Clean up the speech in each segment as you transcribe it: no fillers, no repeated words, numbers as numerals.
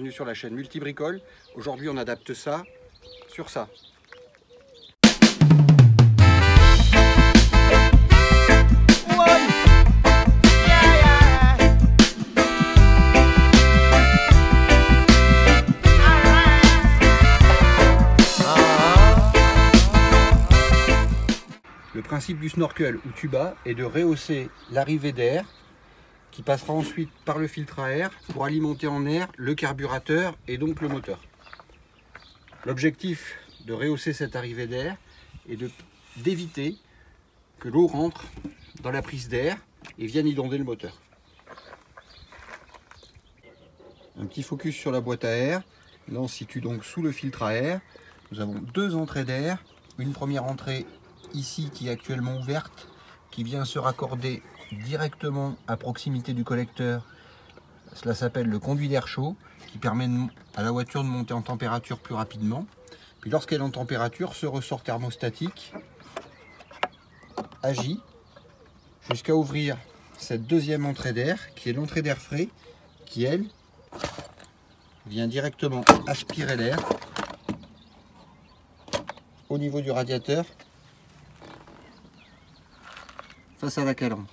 bienvenue sur la chaîne Multibricole. Aujourd'hui on adapte ça sur ça. Le principe du snorkel ou tuba est de rehausser l'arrivée d'air qui passera ensuite par le filtre à air pour alimenter en air le carburateur et donc le moteur. L'objectif de rehausser cette arrivée d'air est d'éviter que l'eau rentre dans la prise d'air et vienne inonder le moteur. Un petit focus sur la boîte à air. Là on se situe donc sous le filtre à air. Nous avons deux entrées d'air. Une première entrée ici qui est actuellement ouverte, qui vient se raccorder directement à proximité du collecteur. Cela s'appelle le conduit d'air chaud, qui permet à la voiture de monter en température plus rapidement. Puis lorsqu'elle est en température, ce ressort thermostatique agit jusqu'à ouvrir cette deuxième entrée d'air, qui est l'entrée d'air frais, qui elle vient directement aspirer l'air au niveau du radiateur face à la calandre.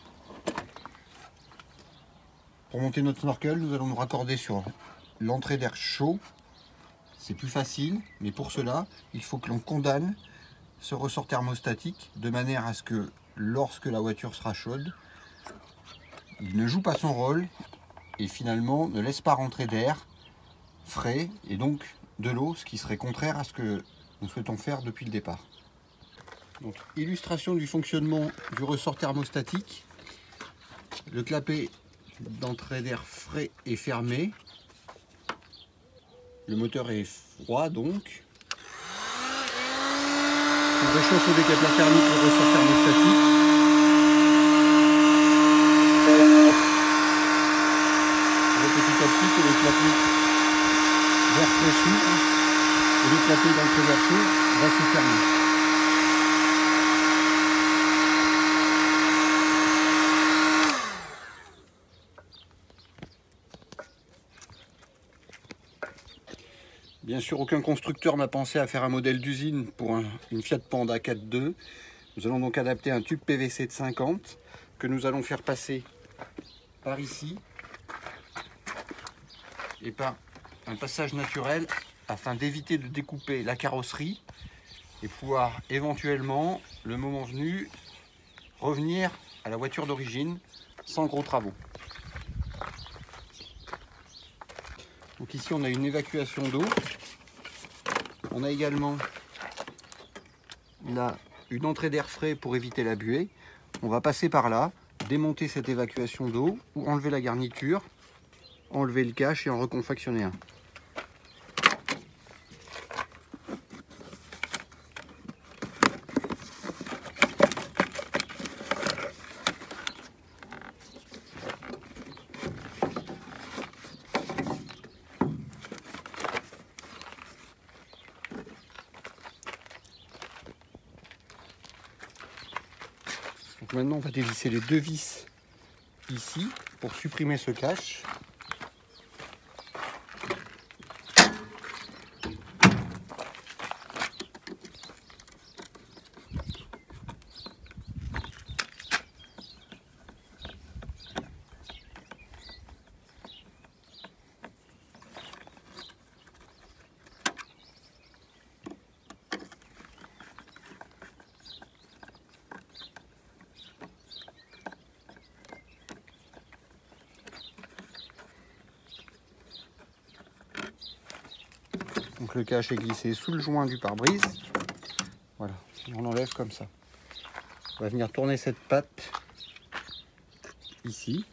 Pour monter notre snorkel, nous allons nous raccorder sur l'entrée d'air chaud. C'est plus facile, mais pour cela, il faut que l'on condamne ce ressort thermostatique de manière à ce que lorsque la voiture sera chaude, il ne joue pas son rôle et finalement ne laisse pas rentrer d'air frais et donc de l'eau, ce qui serait contraire à ce que nous souhaitons faire depuis le départ. Donc, illustration du fonctionnement du ressort thermostatique. Le clapet d'entrée d'air frais est fermé. Le moteur est froid donc. On réchauffe au décapteur thermique le ressort thermostatique. Et petit à petit, le clapet d'air frais s'ouvre et le clapet d'entrée d'air chaud va se fermer. Bien sûr, aucun constructeur n'a pensé à faire un modèle d'usine pour une Fiat Panda 4.2. Nous allons donc adapter un tube PVC de 50 que nous allons faire passer par ici et par un passage naturel afin d'éviter de découper la carrosserie et pouvoir éventuellement, le moment venu, revenir à la voiture d'origine sans gros travaux. Donc ici on a une évacuation d'eau. On a également là une entrée d'air frais pour éviter la buée. On va passer par là, démonter cette évacuation d'eau ou enlever la garniture, enlever le cache et en reconfectionner un. Donc maintenant on va dévisser les deux vis ici pour supprimer ce cache. Donc le cache est glissé sous le joint du pare-brise. Voilà, on enlève comme ça. On va venir tourner cette patte ici.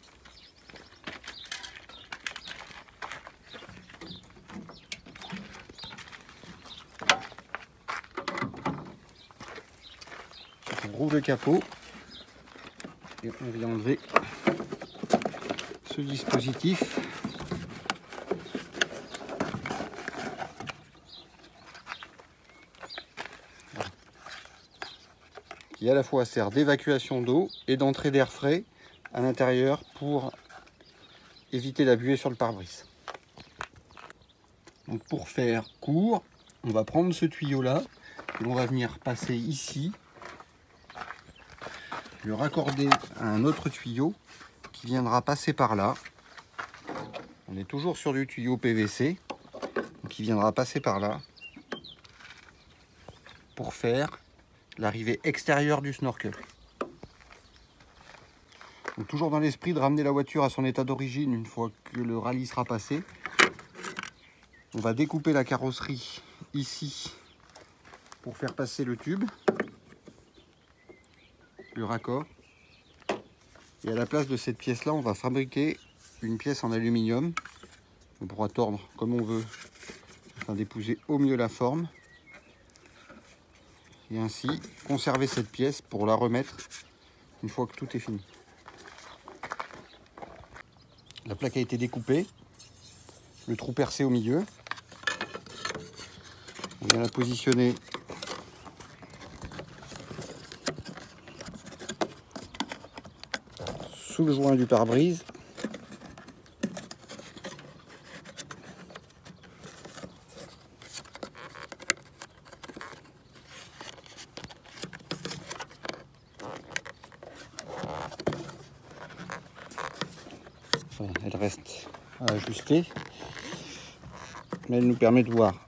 On rouvre le capot et on vient enlever ce dispositif. Qui à la fois sert d'évacuation d'eau et d'entrée d'air frais à l'intérieur pour éviter la buée sur le pare-brise. Donc pour faire court, on va prendre ce tuyau là et on va venir passer ici, le raccorder à un autre tuyau qui viendra passer par là. On est toujours sur du tuyau PVC, qui viendra passer par là pour faire l'arrivée extérieure du snorkel. Donc toujours dans l'esprit de ramener la voiture à son état d'origine une fois que le rallye sera passé. On va découper la carrosserie ici pour faire passer le tube, le raccord. Et à la place de cette pièce là, on va fabriquer une pièce en aluminium. On pourra tordre comme on veut afin d'épouser au mieux la forme. Et ainsi conserver cette pièce pour la remettre une fois que tout est fini. La plaque a été découpée, le trou percé au milieu. On vient la positionner sous le joint du pare-brise. Enfin, elle reste à ajuster, mais elle nous permet de voir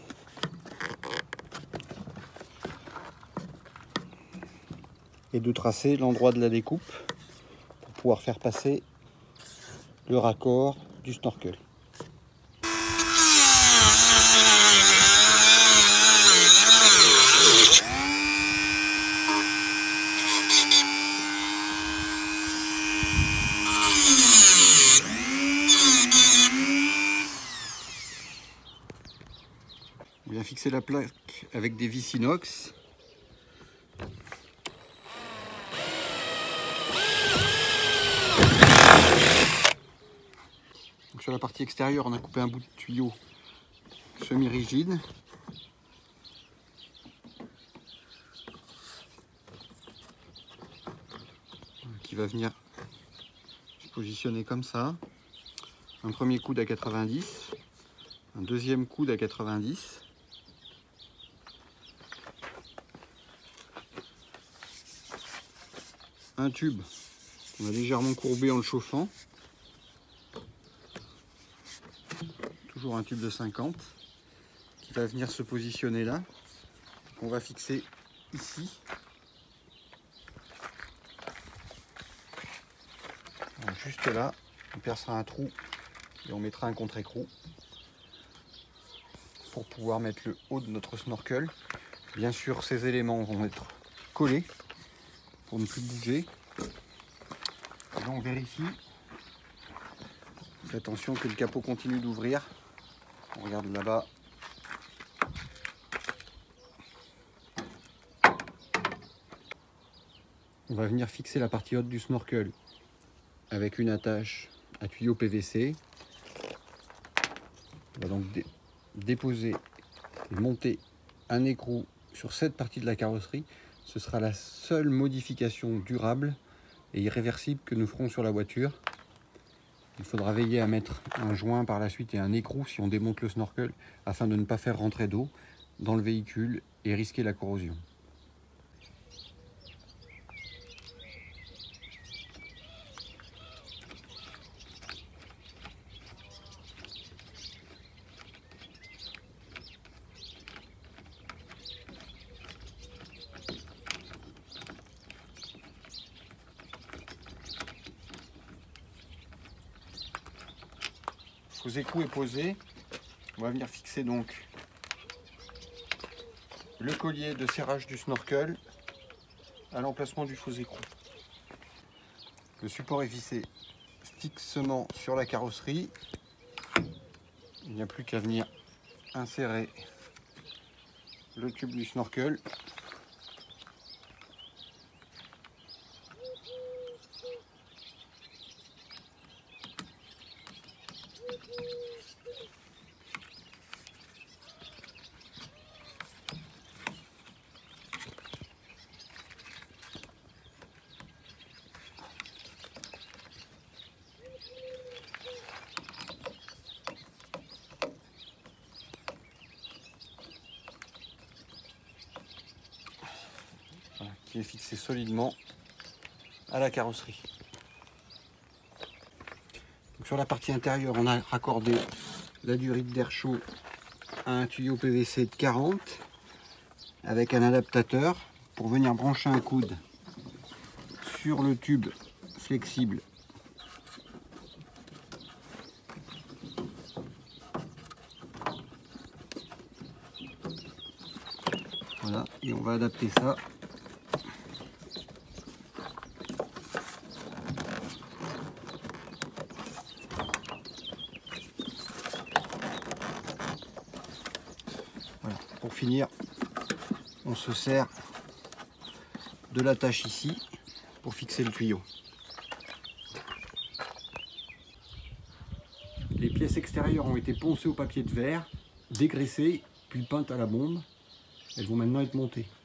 et de tracer l'endroit de la découpe pour pouvoir faire passer le raccord du snorkel. On vient fixer la plaque avec des vis inox. Donc sur la partie extérieure, on a coupé un bout de tuyau semi-rigide. Qui va venir se positionner comme ça. Un premier coude à 90, un deuxième coude à 90. Un tube qu'on a légèrement courbé en le chauffant. Toujours un tube de 50 qui va venir se positionner là. On va fixer ici. Alors, juste là, on percera un trou et on mettra un contre-écrou pour pouvoir mettre le haut de notre snorkel. Bien sûr, ces éléments vont être collés pour ne plus bouger. Et là, on vérifie. Faites attention que le capot continue d'ouvrir. On regarde là-bas. On va venir fixer la partie haute du snorkel avec une attache à tuyau PVC. On va donc déposer et monter un écrou sur cette partie de la carrosserie. Ce sera la seule modification durable et irréversible que nous ferons sur la voiture. Il faudra veiller à mettre un joint par la suite et un écrou si on démonte le snorkel afin de ne pas faire rentrer d'eau dans le véhicule et risquer la corrosion. Faux écrou est posé. On va venir fixer donc le collier de serrage du snorkel à l'emplacement du faux écrou. Le support est vissé fixement sur la carrosserie. Il n'y a plus qu'à venir insérer le tube du snorkel. qui est fixé solidement à la carrosserie. Donc sur la partie intérieure, on a raccordé la durite d'air chaud à un tuyau PVC de 40 avec un adaptateur pour venir brancher un coude sur le tube flexible voilà, et on va adapter ça voilà. Pour finir, on se sert de l'attache ici pour fixer le tuyau. Les pièces extérieures ont été poncées au papier de verre, dégraissées, puis peintes à la bombe. Elles vont maintenant être montées.